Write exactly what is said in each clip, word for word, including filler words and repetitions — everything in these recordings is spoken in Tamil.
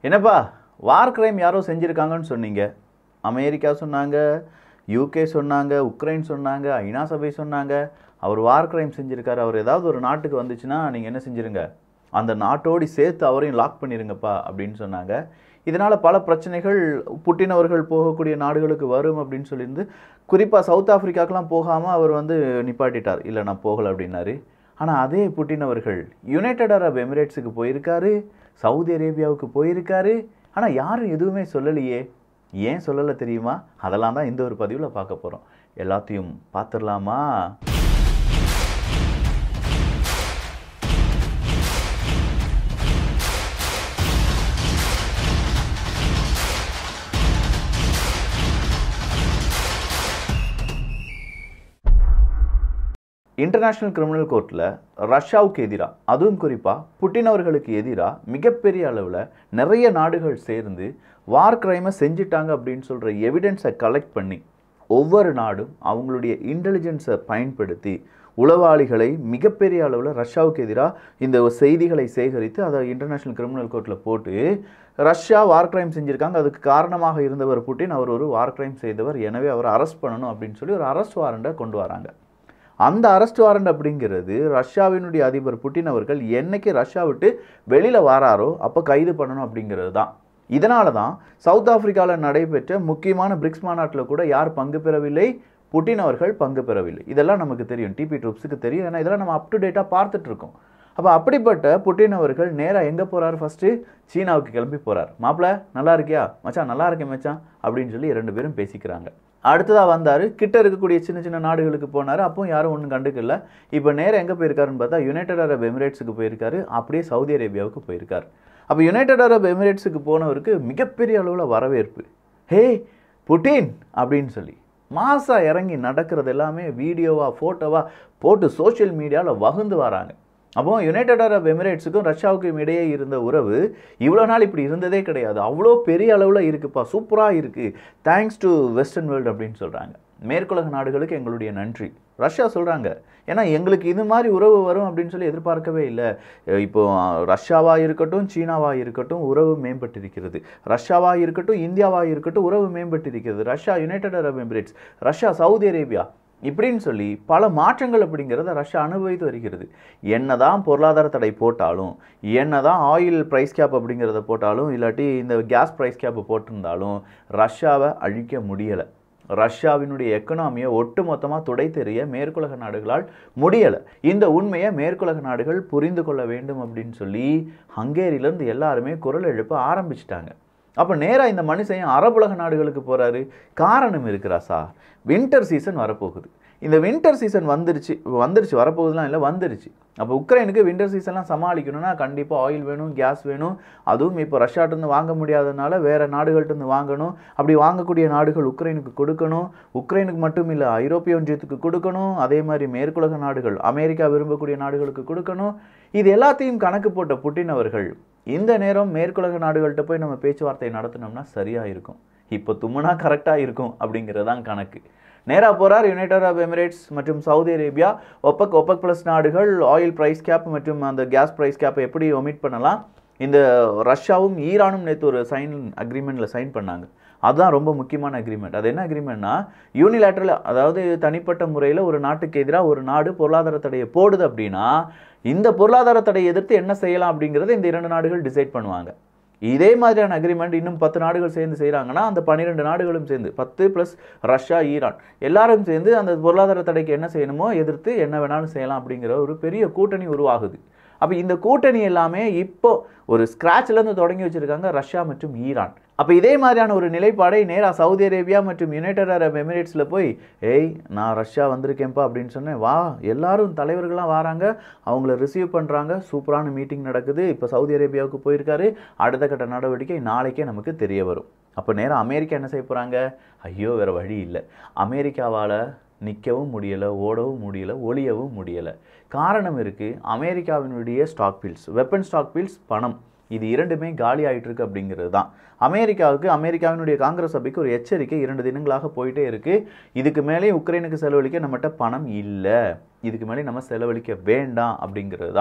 என்னப்பா வார் கிரைம் யாரோ செஞ்சுருக்காங்கன்னு சொன்னீங்க. அமெரிக்கா சொன்னாங்க, யூகே சொன்னாங்க, உக்ரைன் சொன்னாங்க, ஐநா சபை சொன்னாங்க. அவர் வார் கிரைம் செஞ்சுருக்காரு. அவர் ஏதாவது ஒரு நாட்டுக்கு வந்துச்சுன்னா நீங்கள் என்ன செஞ்சுருங்க, அந்த நாட்டோடு சேர்த்து அவரையும் லாக் பண்ணிடுங்கப்பா அப்படின்னு சொன்னாங்க. இதனால் பல பிரச்சனைகள் புட்டின் அவர்கள் போகக்கூடிய நாடுகளுக்கு வரும் அப்படின்னு சொல்லியிருந்து, குறிப்பாக சவுத் ஆஃப்ரிக்காக்கெலாம் போகாமல் அவர் வந்து நிப்பாட்டிட்டார். இல்லை நான் போகலை அப்படின்னாரு. ஆனால் அதே புட்டின் அவர்கள் யுனைடெட் அரப் எமிரேட்ஸுக்கு போயிருக்காரு, சவுதி அரேபியாவுக்கு போயிருக்காரு. ஆனால் யாரும் எதுவுமே சொல்லலையே. ஏன் சொல்லலை தெரியுமா? அதெல்லாம் தான் இந்த ஒரு பதிவில் பார்க்க போகிறோம். எல்லாத்தையும் பார்த்துடலாமா? இன்டர்நேஷ்னல் கிரிமினல் கோர்ட்டில் ரஷ்யாவுக்கு எதிராக, அதுவும் குறிப்பாக புட்டின் அவர்களுக்கு எதிராக மிகப்பெரிய அளவில் நிறைய நாடுகள் சேர்ந்து வார் கிரைமை செஞ்சிட்டாங்க அப்படின்னு சொல்கிற எவிடன்ஸை கலெக்ட் பண்ணி ஒவ்வொரு நாடும் அவங்களுடைய இன்டெலிஜென்ஸை பயன்படுத்தி உளவாளிகளை மிகப்பெரிய அளவில் ரஷ்யாவுக்கு எதிராக இந்த செய்திகளை சேகரித்து அதை இன்டர்நேஷ்னல் கிரிமினல் கோர்ட்டில் போட்டு ரஷ்யா வார் கிரைம் செஞ்சுருக்காங்க, அதுக்கு காரணமாக இருந்தவர் புட்டின், அவர் ஒரு வார் கிரைம் செய்தவர், எனவே அவரை அரெஸ்ட் பண்ணணும் அப்படின்னு சொல்லி ஒரு அரெஸ்ட் வாரண்டை கொண்டு வராங்க. அந்த அரெஸ்ட் வாரண்ட் அப்படிங்கிறது ரஷ்யாவினுடைய அதிபர் புட்டின் அவர்கள் என்னைக்கு ரஷ்யா விட்டு வெளியில் வராரோ அப்போ கைது பண்ணணும் அப்படிங்கிறது தான். இதனால தான் சவுத் ஆஃப்ரிக்காவில் நடைபெற்ற முக்கியமான பிரிக்ஸ் மாநாட்டில் கூட யார் பங்கு பெறவில்லை? புட்டின் அவர்கள் பங்கு பெறவில்லை. இதெல்லாம் நமக்கு தெரியும், டிபி ட்ரூப்ஸுக்கு தெரியும். ஏன்னா இதெல்லாம் நம்ம அப் டு டேட்டாக பார்த்துட்டு இருக்கோம். அப்போ அப்படிப்பட்ட புட்டின் அவர்கள் நேராக எங்கே போகிறார்? ஃபஸ்ட்டு சீனாவுக்கு கிளம்பி போகிறார். மாப்பிள்ள நல்லா இருக்கியா மச்சான்? நல்லா இருக்கேன் மச்சான் அப்படின்னு சொல்லி ரெண்டு பேரும் பேசிக்கிறாங்க. அடுத்ததாக வந்தார், கிட்ட இருக்கக்கூடிய சின்ன சின்ன நாடுகளுக்கு போனார். அப்போ யாரும் ஒன்றும் கண்டுக்கல. இப்போ நேராக எங்கே போயிருக்காருன்னு பார்த்தா யுனைடெட் அரப் எமிரேட்ஸுக்கு போயிருக்காரு, அப்படியே சவுதி அரேபியாவுக்கு போயிருக்கார். அப்போ யுனைடெட் அரப் எமிரேட்ஸுக்கு போனவருக்கு மிகப்பெரிய அளவில் வரவேற்பு. ஹே புட்டின் அப்படின்னு சொல்லி மாசா இறங்கி நடக்கிறது எல்லாமே வீடியோவா ஃபோட்டோவா போட்டு சோஷியல் மீடியாவில் வகுந்து வராங்க. அப்போ யுனைடெட் அரப் எமிரேட்ஸுக்கும் ரஷ்யாவுக்கும் இடையே இருந்த உறவு இவ்வளோ நாள் இப்படி இருந்ததே கிடையாது. அவ்வளோ பெரிய அளவில் இருக்குப்பா, சூப்பராக இருக்குது, தேங்க்ஸ் டு வெஸ்டர்ன் வேர்ல்டு அப்படின்னு சொல்கிறாங்க. மேற்குலக நாடுகளுக்கு எங்களுடைய நன்றி ரஷ்யா சொல்கிறாங்க. ஏன்னா எங்களுக்கு இது மாதிரி உறவு வரும் அப்படின்னு சொல்லி எதிர்பார்க்கவே இல்லை. இப்போ ரஷ்யாவாக இருக்கட்டும், சீனாவாக இருக்கட்டும் உறவு மேம்பட்டிருக்கிறது. ரஷ்யாவாக இருக்கட்டும், இந்தியாவாக இருக்கட்டும் உறவு மேம்பட்டிருக்கிறது. Russia United Arab Emirates, Russia Saudi Arabia இப்படின்னு சொல்லி பல மாற்றங்கள் அப்படிங்கிறத ரஷ்யா அனுபவித்து வருகிறது. என்னதான் பொருளாதார தடை போட்டாலும், என்னதான் ஆயில் ப்ரைஸ் கேப் அப்படிங்கிறத போட்டாலும், இல்லாட்டி இந்த கேஸ் ப்ரைஸ் கேப் போட்டிருந்தாலும் ரஷ்யாவை அழிக்க முடியலை. ரஷ்யாவினுடைய எக்கனாமியை ஒட்டு மொத்தமாக துடைத்தெறிய மேற்குலக நாடுகளால் முடியலை. இந்த உண்மையை மேற்குலக நாடுகள் புரிந்து கொள்ள வேண்டும் அப்படின்னு சொல்லி ஹங்கேரியிலேருந்து எல்லாருமே குரல் எழுப்ப ஆரம்பிச்சிட்டாங்க. அப்போ நேராக இந்த மனுஷன் அரபுலக நாடுகளுக்கு போகிறாரு. காரணம் இருக்கிறா சார், வின்டர் சீசன் வரப்போகுது. இந்த வின்டர் சீசன் வந்துருச்சு வந்துருச்சு வரப்போகுதுலாம் இல்லை, வந்துருச்சு. அப்போ உக்ரைனுக்கு வின்டர் சீசன்லாம் சமாளிக்கணும்னா கண்டிப்பாக ஆயில் வேணும், கேஸ் வேணும். அதுவும் இப்போ ரஷ்யாட்டிருந்து வாங்க முடியாததுனால வேறு நாடுகள்கிட்டருந்து வாங்கணும். அப்படி வாங்கக்கூடிய நாடுகள் உக்ரைனுக்கு கொடுக்கணும். உக்ரைனுக்கு மட்டும் இல்லை, ஐரோப்பிய ஒன்றியத்துக்கு கொடுக்கணும். அதே மாதிரி மேற்குலக நாடுகள், அமெரிக்கா விரும்பக்கூடிய நாடுகளுக்கு கொடுக்கணும். இது எல்லாத்தையும் கணக்கு போட்ட புட்டின் அவர்கள் இந்த நேரம் மேற்குலக நாடுகள்கிட்ட போய் நம்ம பேச்சுவார்த்தை நடத்தினோம்னா சரியாக இருக்கும், இப்போ தும்முனா கரெக்டாக இருக்கும் அப்படிங்கிறது தான் கணக்கு. நேராக போகிறார் யுனைடெட் அரப் எமிரேட்ஸ் மற்றும் Saudi Arabia. OPEC OPEC plus நாடுகள் ஆயில் ப்ரைஸ் கேப் மற்றும் அந்த கேஸ் ப்ரைஸ் கேப்பை எப்படி ஒமிட் பண்ணலாம். இந்த ரஷ்யாவும் ஈரானும் நேற்று ஒரு சைன் அக்ரிமெண்ட்டில் சைன் பண்ணாங்க. அதுதான் ரொம்ப முக்கியமான அக்ரிமெண்ட். அது என்ன அக்ரிமெண்ட்னா, யூனிலேட்ரல், அதாவது தனிப்பட்ட முறையில் ஒரு நாட்டுக்கு எதிராக ஒரு நாடு பொருளாதார தடையை போடுது அப்படின்னா இந்த பொருளாதார தடையை எதிர்த்து என்ன செய்யலாம் அப்படிங்கிறத இந்த இரண்டு நாடுகள் டிசைட் பண்ணுவாங்க. இதே மாதிரியான அக்ரிமெண்ட் இன்னும் பத்து நாடுகள் சேர்ந்து செய்கிறாங்கன்னா அந்த பன்னிரெண்டு நாடுகளும் சேர்ந்து, பத்து ப்ளஸ் ரஷ்யா ஈரான் எல்லாரும் சேர்ந்து அந்த பொருளாதார தடைக்கு என்ன செய்யணுமோ எதிர்த்து என்ன வேணாலும் செய்யலாம் அப்படிங்கிற ஒரு பெரிய கூட்டணி உருவாகுது. அப்போ இந்த கூட்டணி எல்லாமே இப்போ ஒரு ஸ்க்ராட்ச்லேருந்து தொடங்கி வச்சுருக்காங்க ரஷ்யா மற்றும் ஈரான். அப்போ இதே மாதிரியான ஒரு நிலைப்பாடை நேராக சவுதி அரேபியா மற்றும் யுனைடெட் அரப் எமிரேட்ஸில் போய், ஏய் நான் ரஷ்யா வந்திருக்கேன்ப்பா அப்படின்னு சொன்னேன், வா எல்லாரும் தலைவர்கள்லாம் வராங்க, அவங்கள ரிசீவ் பண்ணுறாங்க, சூப்பரான மீட்டிங் நடக்குது. இப்போ சவுதி அரேபியாவுக்கு போயிருக்காரு, அடுத்த கட்ட நடவடிக்கை நாளைக்கே நமக்கு தெரிய வரும். அப்போ நேராக அமெரிக்கா என்ன செய்ய போகிறாங்க? ஐயோ வேறு வழி இல்லை, அமெரிக்காவால் நிற்கவும் முடியலை, ஓடவும் முடியலை, ஒளியவும் முடியலை. காரணம் இருக்குது, அமெரிக்காவினுடைய stockpiles, weapon stockpiles, பணம், இது இரண்டுமே காலி ஆகிட்டு இருக்கு அப்படிங்கிறது தான். அமெரிக்காவுக்கு அமெரிக்காவினுடைய காங்கிரஸ் சபைக்கு ஒரு எச்சரிக்கை இரண்டு தினங்களாக போயிட்டே இருக்குது. இதுக்கு மேலே உக்ரைனுக்கு செலவழிக்க நம்மகிட்ட பணம் இல்லை, இதுக்கு மேலே நம்ம செலவழிக்க வேண்டாம் அப்படிங்கிறது தான்.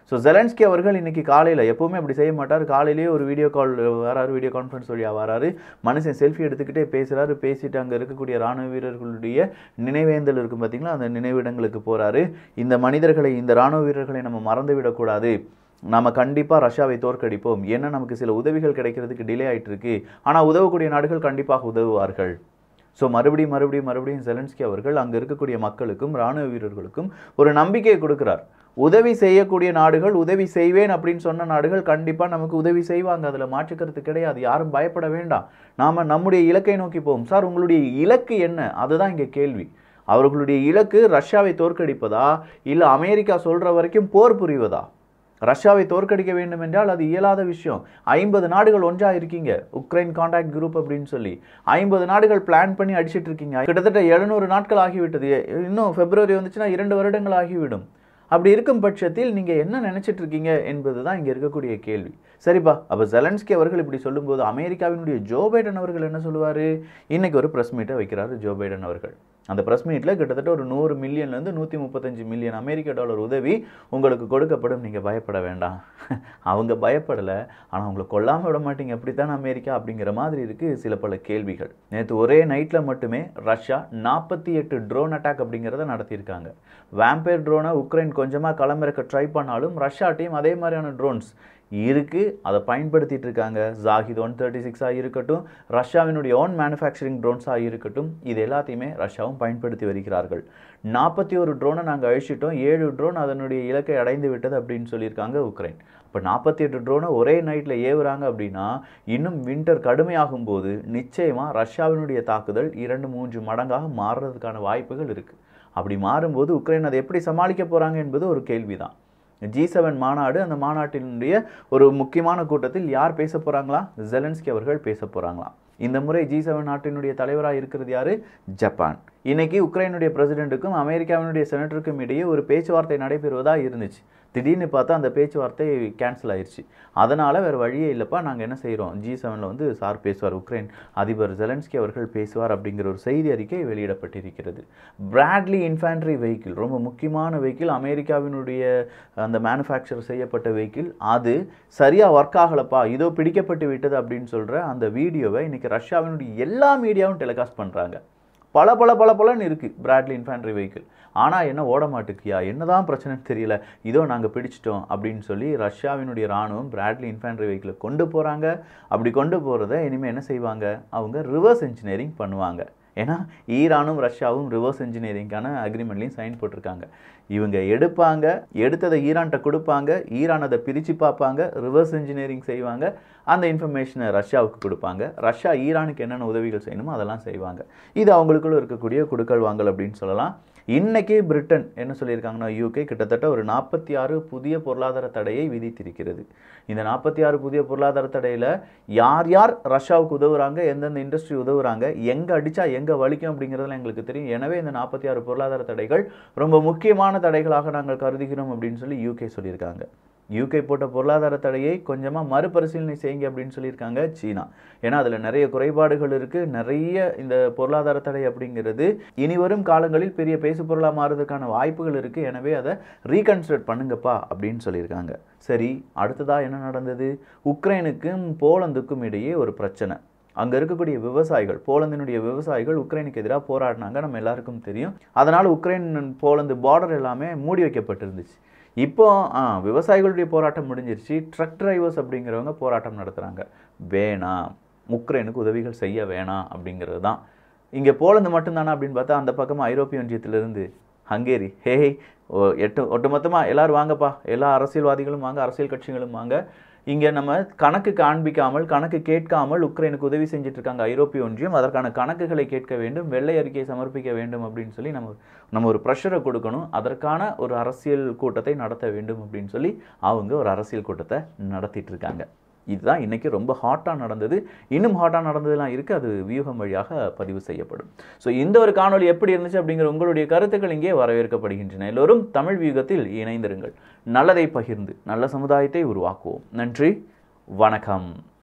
ஸோ ஜெலன்ஸ்கி அவர்கள் இன்னைக்கு காலையில் எப்பவுமே அப்படி செய்ய மாட்டார். காலையிலேயே ஒரு வீடியோ கால் வராரு, வீடியோ கான்ஃபரன்ஸ் வழியாக வராரு. மனுஷன் செல்ஃபி எடுத்துக்கிட்டே பேசுகிறாரு. பேசிட்டு அங்கே இருக்கக்கூடிய ராணுவ வீரர்களுடைய நினைவேந்தல் இருக்கும் பார்த்தீங்களா, அந்த நினைவிடங்களுக்கு போகிறாரு. இந்த மனிதர்களை, இந்த ராணுவ வீரர்களை நம்ம மறந்து விடக்கூடாது. நம்ம கண்டிப்பாக ரஷ்யாவை தோற்கடிப்போம். ஏன்னா நமக்கு சில உதவிகள் கிடைக்கிறதுக்கு டிலே ஆகிட்டு இருக்கு. ஆனால் உதவக்கூடிய நாடுகள் கண்டிப்பாக உதவுவார்கள். ஸோ மறுபடியும் மறுபடியும் மறுபடியும் ஜெலன்ஸ்கி அவர்கள் அங்கே இருக்கக்கூடிய மக்களுக்கும் இராணுவ வீரர்களுக்கும் ஒரு நம்பிக்கையை கொடுக்குறார். உதவி செய்யக்கூடிய நாடுகள், உதவி செய்வேன் அப்படின்னு சொன்ன நாடுகள் கண்டிப்பாக நமக்கு உதவி செய்வாங்க. அதில் மாற்றுக்கிறது கிடையாது. யாரும் பயப்பட வேண்டாம். நாம் நம்முடைய இலக்கை நோக்கி போவோம். சார், உங்களுடைய இலக்கு என்ன? அதுதான் இங்கே கேள்வி. அவர்களுடைய இலக்கு ரஷ்யாவை தோற்கடிப்பதா, இல்லை அமெரிக்கா சொல்கிற வரைக்கும் போர் புரிவதா? ரஷ்யாவை தோற்கடிக்க வேண்டும் என்றால் அது இயலாத விஷயம். ஐம்பது நாடுகள் ஒன்றாக இருக்கீங்க, உக்ரைன் கான்டாக்ட் குரூப் அப்படின்னு சொல்லி ஐம்பது நாடுகள் பிளான் பண்ணி அடிச்சிட்டு இருக்கீங்க. கிட்டத்தட்ட எழுநூறு நாட்கள் ஆகிவிட்டது. இன்னும் பிப்ரவரி வந்துச்சுன்னா இரண்டு வருடங்கள் ஆகிவிடும். அப்படி இருக்கும் பட்சத்தில் நீங்கள் என்ன நினச்சிட்டு இருக்கீங்க என்பது தான் இங்கே இருக்கக்கூடிய கேள்வி. சரிப்பா, அப்போ ஜெலன்ஸ்கி அவர்கள் இப்படி சொல்லும்போது அமெரிக்காவினுடைய ஜோ பைடன் அவர்கள் என்ன சொல்லுவார்? இன்னைக்கு ஒரு ப்ரெஸ் மீட்டை வைக்கிறாரு ஜோ பைடன் அவர்கள். அந்த ப்ரெஸ் மீட்டில் கிட்டத்தட்ட ஒரு நூறு மில்லியன்லேருந்து நூற்றி முப்பத்தஞ்சு மில்லியன் அமெரிக்க டாலர் உதவி உங்களுக்கு கொடுக்கப்படும், நீங்கள் பயப்பட வேண்டாம். அவங்க பயப்படலை, ஆனால் அவங்களை கொல்லாமல் விட மாட்டீங்க, அப்படித்தான் அமெரிக்கா அப்படிங்கிற மாதிரி இருக்குது சில பல கேள்விகள். நேற்று ஒரே நைட்டில் மட்டுமே ரஷ்யா நாற்பத்தி எட்டு ட்ரோன் அட்டாக் அப்படிங்கிறத நடத்தியிருக்காங்க. வேம்பயர் ட்ரோனை உக்ரைன் கொஞ்சமாக களமிறக்க ட்ரை பண்ணாலும் ரஷ்யா டீம் அதே மாதிரியான ட்ரோன்ஸ் இருக்குது, அதை பயன்படுத்திட்டு இருக்காங்க. ஜாகித் ஒன் தேர்ட்டி சிக்ஸாக இருக்கட்டும், ரஷ்யாவினுடைய ஓன் மேனுஃபேக்சரிங் ட்ரோன்ஸாக இருக்கட்டும், இது எல்லாத்தையுமே ரஷ்யாவும் பயன்படுத்தி வருகிறார்கள். நாற்பத்தி ஒரு ட்ரோனை நாங்கள் அழிச்சிட்டோம், ஏழு ட்ரோன் அதனுடைய இலக்கை அடைந்து விட்டது அப்படின்னு சொல்லியிருக்காங்க உக்ரைன். இப்போ நாற்பத்தி எட்டு ட்ரோனை ஒரே நைட்டில் ஏவுறாங்க அப்படின்னா இன்னும் வின்டர் கடுமையாகும் போது நிச்சயமாக ரஷ்யாவினுடைய தாக்குதல் இரண்டு மூன்று மடங்காக மாறுறதுக்கான வாய்ப்புகள் இருக்குது. அப்படி மாறும்போது உக்ரைன் அதை எப்படி சமாளிக்க போகிறாங்க என்பது ஒரு கேள்விதான். ஜி செவன் மாநாடு, அந்த மாநாட்டினுடைய ஒரு முக்கியமான கூட்டத்தில் யார் பேச போகிறாங்களா? ஜெலன்ஸ்கி அவர்கள் பேச போகிறாங்களாம். இந்த முறை ஜி செவன் நாட்டினுடைய தலைவராக இருக்கிறது யாரு? ஜப்பான். இன்னைக்கு உக்ரைனுடைய பிரசிடென்ட்டுக்கும் அமெரிக்காவினுடைய செனட்டருக்கும் இடையே ஒரு பேச்சுவார்த்தை நடைபெறுவதாக இருந்துச்சு. திடீர்னு பார்த்தா அந்த பேச்சுவார்த்தை கேன்சல் ஆயிடுச்சு. அதனால் வேறு வழியே இல்லைப்பா, நாங்கள் என்ன செய்கிறோம், ஜி செவனில் வந்து சார் பேசுவார், உக்ரைன் அதிபர் ஜெலன்ஸ்கி அவர்கள் பேசுவார் அப்படிங்கிற ஒரு செய்தி அறிக்கை வெளியிடப்பட்டிருக்கிறது. பிராட்லி இன்ஃபேண்ட்ரி வெஹிக்கிள், ரொம்ப முக்கியமான வெஹிக்கிள், அமெரிக்காவினுடைய அந்த மேனுஃபேக்சர் செய்யப்பட்ட வெஹிக்கிள், அது சரியாக ஒர்க் ஆகலப்பா, இதோ பிடிக்கப்பட்டு விட்டது அப்படின்னு சொல்கிற அந்த வீடியோவை இன்றைக்கி ரஷ்யாவினுடைய எல்லா மீடியாவும் டெலிகாஸ்ட் பண்ணுறாங்க. பல பல பல பலன்னு இருக்குது பிராட்லி இன்ஃபேண்ட்ரி வெஹிக்கிள். ஆனால் என்ன ஓட மாட்டேக்கியா, என்னதான் பிரச்சனைன்னு தெரியல, இதோ நாங்கள் பிடிச்சிட்டோம் அப்படின்னு சொல்லி ரஷ்யாவினுடைய இராணுவம் பிராட்லி இன்ஃபேண்ட்ரி வெஹிக்கிளை கொண்டு போகிறாங்க. அப்படி கொண்டு போகிறத இனிமேல் என்ன செய்வாங்க, அவங்க ரிவர்ஸ் இன்ஜினியரிங் பண்ணுவாங்க. ஏன்னா ஈரானும் ரஷ்யாவும் ரிவர்ஸ் இன்ஜினியரிங்கான அக்ரிமெண்ட்லையும் சைன் போட்டிருக்காங்க. இவங்க எடுப்பாங்க, எடுத்ததை ஈரான்கிட்ட கொடுப்பாங்க, ஈரான் அதை பிரித்து பார்ப்பாங்க, ரிவர்ஸ் இன்ஜினியரிங் செய்வாங்க, அந்த இன்ஃபர்மேஷனை ரஷ்யாவுக்கு கொடுப்பாங்க. ரஷ்யா ஈரானுக்கு என்னென்ன உதவிகள் செய்யணுமோ அதெல்லாம் செய்வாங்க. இது அவங்களுக்குள்ள இருக்கக்கூடிய குடுக்கல் வாங்கல் அப்படின்னு சொல்லலாம். இன்னைக்கு பிரிட்டன் என்ன சொல்லியிருக்காங்கன்னா, யூகே கிட்டத்தட்ட ஒரு நாற்பத்தி ஆறு புதிய பொருளாதார தடையை விதித்திருக்கிறது. இந்த நாற்பத்தி ஆறு புதிய பொருளாதார தடையில் யார் யார் ரஷ்யாவுக்கு உதவுறாங்க, எந்தெந்த இண்டஸ்ட்ரி உதவுறாங்க, எங்கே அடித்தா எங்கே வலிக்கும் அப்படிங்கிறதுலாம் எங்களுக்கு தெரியும். எனவே இந்த நாற்பத்தி ஆறு பொருளாதார தடைகள் ரொம்ப முக்கியமான தடைகளாக நாங்கள் கருதுகிறோம் அப்படின்னு சொல்லி யூகே சொல்லியிருக்காங்க. யூகே போட்ட பொருளாதார தடையை கொஞ்சமாக மறுபரிசீலனை செய்யுங்க அப்படின்னு சொல்லியிருக்காங்க சீனா. ஏன்னா அதில் நிறைய குறைபாடுகள் இருக்குது. நிறைய இந்த பொருளாதார தடை அப்படிங்கிறது இனி வரும் காலங்களில் பெரிய பேசு பொருளாக மாறுறதுக்கான வாய்ப்புகள் இருக்குது. எனவே அதை ரீகன்சிடர் பண்ணுங்கப்பா அப்படின்னு சொல்லியிருக்காங்க. சரி, அடுத்ததாக என்ன நடந்தது? உக்ரைனுக்கும் போலந்துக்கும் இடையே ஒரு பிரச்சனை. அங்கே இருக்கக்கூடிய விவசாயிகள், போலந்தினுடைய விவசாயிகள் உக்ரைனுக்கு எதிராக போராடினாங்க, நம்ம எல்லாருக்கும் தெரியும். அதனால் உக்ரைன் போலந்து பார்டர் எல்லாமே மூடி வைக்கப்பட்டிருந்துச்சு. இப்போ விவசாயிகளுடைய போராட்டம் முடிஞ்சிருச்சு. ட்ரக் டிரைவர்ஸ் அப்படிங்கிறவங்க போராட்டம் நடத்துகிறாங்க. வேணாம், உக்ரைனுக்கு உதவிகள் செய்ய வேணாம் அப்படிங்கிறது தான். இங்கே போலந்து மட்டும்தானா அப்படின்னு பார்த்தா அந்த பக்கமாக ஐரோப்பிய ஒன்றியத்திலிருந்து ஹங்கேரி, ஹே எட்டு ஒட்டுமொத்தமாக எல்லோரும் வாங்கப்பா, எல்லா அரசியல்வாதிகளும் வாங்க, அரசியல் கட்சிகளும் வாங்க, இங்கே நம்ம கணக்கு காண்பிக்காமல், கணக்கு கேட்காமல் உக்ரைனுக்கு உதவி செஞ்சுட்டு இருக்காங்க ஐரோப்பிய ஒன்றியம். அதற்கான கணக்குகளை கேட்க வேண்டும், வெள்ளை அறிக்கையை சமர்ப்பிக்க வேண்டும் அப்படின்னு சொல்லி நம்ம நம்ம ஒரு ப்ரெஷரை கொடுக்கணும். அதற்கான ஒரு அரசியல் கூட்டத்தை நடத்த வேண்டும் அப்படின்னு சொல்லி அவங்க ஒரு அரசியல் கூட்டத்தை நடத்திட்டு இருக்காங்க. இதுதான் இன்றைக்கி ரொம்ப ஹாட்டாக நடந்தது. இன்னும் ஹாட்டாக நடந்ததுலாம் இருக்குது, அது வியூகம் வழியாக பதிவு செய்யப்படும். ஸோ இந்த ஒரு காணொலி எப்படி இருந்துச்சு அப்படிங்கிற உங்களுடைய கருத்துக்கள் இங்கே வரவேற்கப்படுகின்றன. எல்லோரும் தமிழ் வியூகத்தில் இணைந்திருங்கள். நல்லதை பகிர்ந்து நல்ல சமுதாயத்தை உருவாக்குவோம். நன்றி, வணக்கம்.